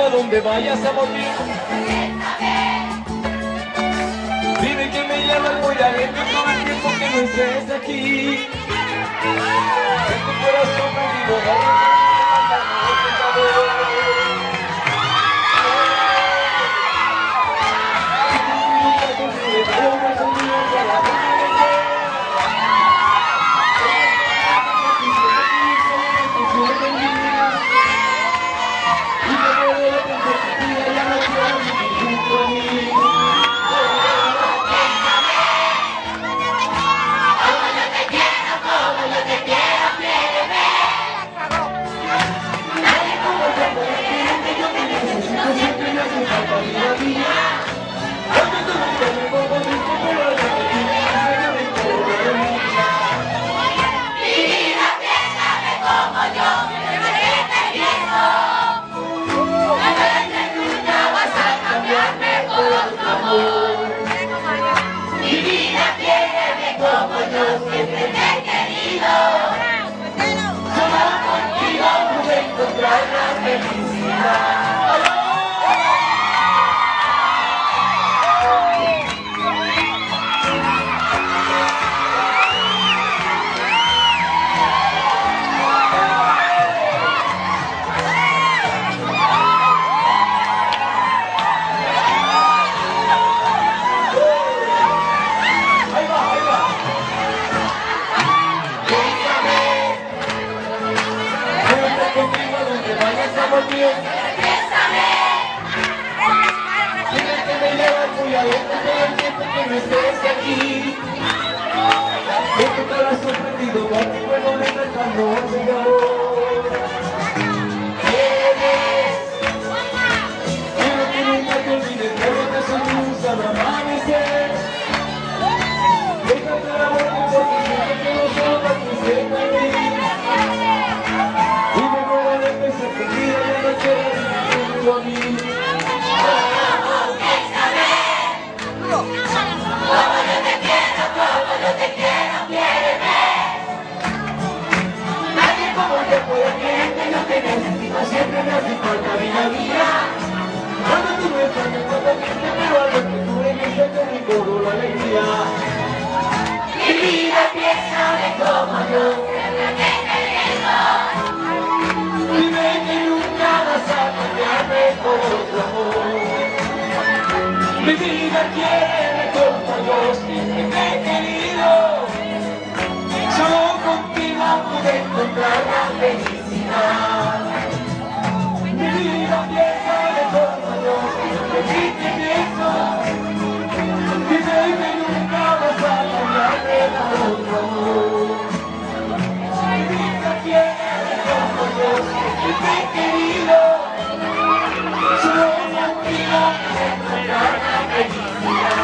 contigo a donde vayas a morir. Dime que me llamas, voy a leerte todo el tiempo que no estés aquí. En tu corazón perdido, siempre te he querido. solo contigo pude encontrar la felicidad. Dime que me llevas muy adentro todo el tiempo que no estés aquí. En tu corazón perdido, contigo no me dejas no olvidar. Quiero que nunca te olvides de lo que son tus al amanecer. Déjate la boca porque siento que no somos tus cerca de mí. Y me muero de pensar que ya no quiero vivirlo a mí. Siempre me hace falta vida mía. Cuando tú me extrañas, cuando siempre me valgo que tú en ese te recobro la alegría. Mi vida empieza de como yo siempre te he querido. Dime que nunca vas a cambiarme por otro amor. Mi vida quiere como yo siempre te he querido. Solo contigo pude encontrar la felicidad. Mi vida empieza de como yo siempre sí te pienso. Dime que nunca vas a cambiarme por otro amor. Mi vida quiere como yo siempre te he querido. Solo contigo pude encontrar la felicidad.